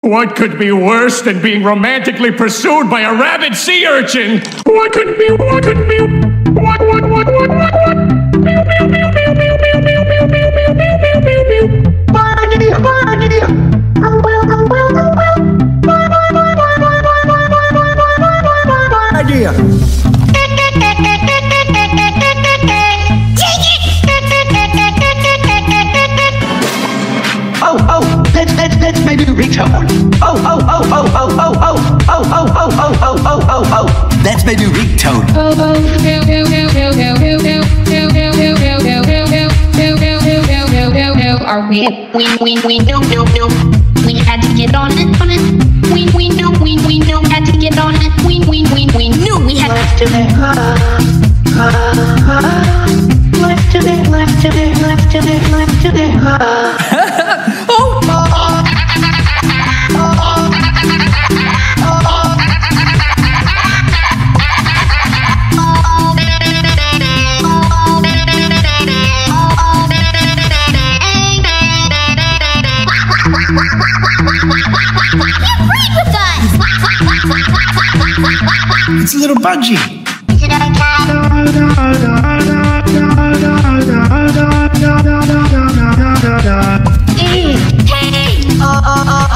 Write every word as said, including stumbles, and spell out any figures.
What could be worse than being romantically pursued by a rabid sea urchin? What could be, what could be, what, what, what, what, what, what? Meow, meow, meow, meow, meow, meow, meow, meow, meow, meow, meow, meow, meow, meow. Bargadia, bargadia. Oh well, oh well, oh well. Bye, bye, bye, bye, bye, bye, bye, bye, bye, bye, bye, bye, bye. Idea. Oh, oh, let's, let's, let's maybe retone. Oh, oh, oh, oh, oh, oh, oh, oh, oh, oh, oh, oh, oh, oh, oh, oh. Let's maybe retone. Oh, oh, Are we, we, we, we, no, no, no. We had to get on it, on it. We, we, no, we, we, no, had to get on it. We, we, we, we knew we had to do it. Left to it, left to it, left to it, left to it. Oh! It's a little bungee. Hey! Oh, oh, oh,